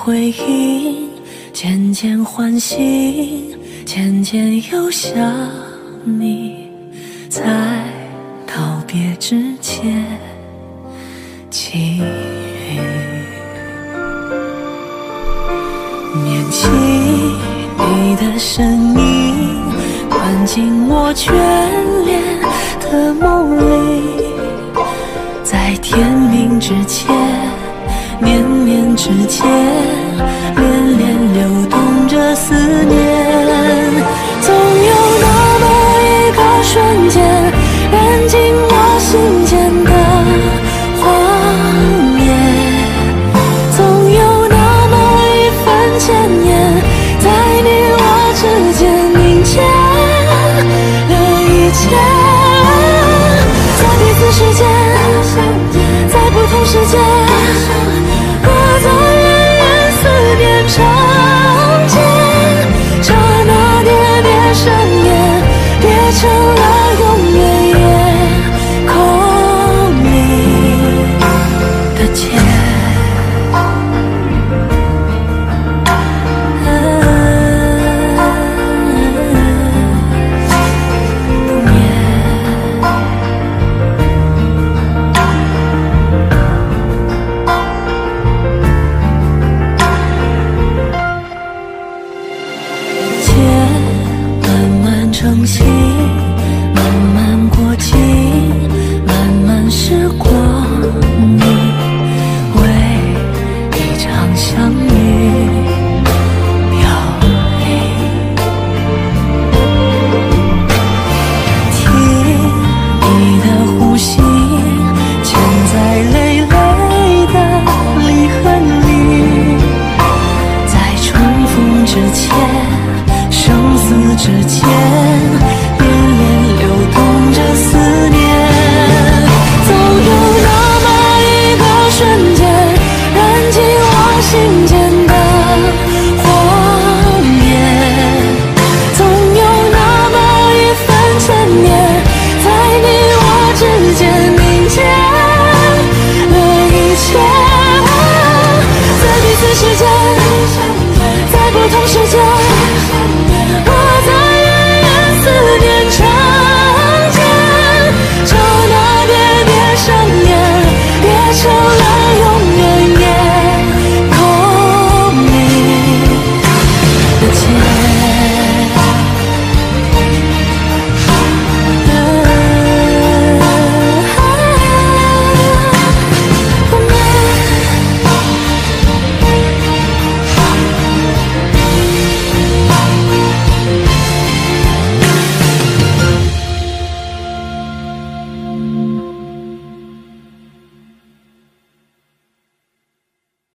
回忆渐渐唤醒，渐渐又想你，在告别之前寄语。念起你的身影，灌进我眷恋的梦里，在天明之前，绵绵之间，恋恋流动着思念。总有那么一个瞬间，燃尽我心间的画面，总有那么一份牵念，在你我之间凝结了一切。在彼此世界，在不同世界，各自远远思念长街，刹那点点深夜，变成了永远也空明的街。成型，慢慢过境，慢慢时光里，为一场相遇飘零。听你的呼吸，嵌在累累的离恨里，在重逢之前，生死之间。